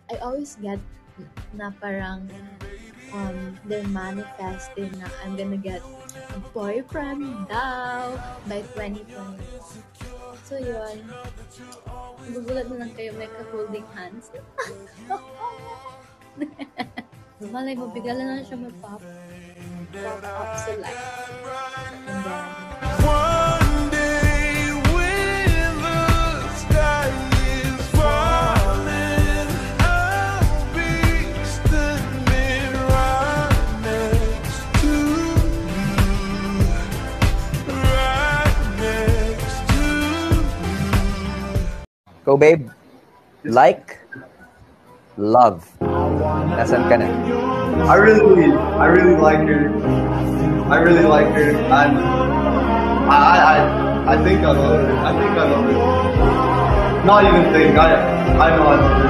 I always get na parang they're manifesting na I'm gonna get a boyfriend daw by 2020. So yun, gugulat na lang kayo may ka-holding hands. Malay mo, bigla na siya mag-pop up sa life. And then, one day when the sky is falling, I'll be standing right next to you, right next to you. Go, babe. Like, love. Nasaan ka na? I really like her. I really like her, and I think I love her. I think I love her. Not even think. I know I love her.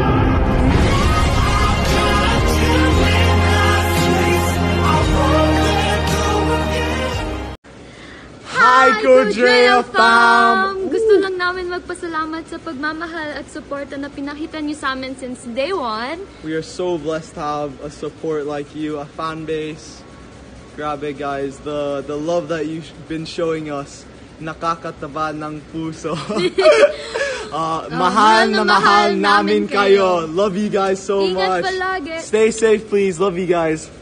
Hi, Kodrea fam! Gusto lang namin magpasalamat sa pagmamahal at suporta na pinakita niyo sa amin since day one. We are so blessed to have a support like you, a fan base. Grabe guys, the love that you've been showing us, nakakataba ng puso. Mahal na mahal namin kayo. Love you guys so Ingat much. palagi. Stay safe please, love you guys.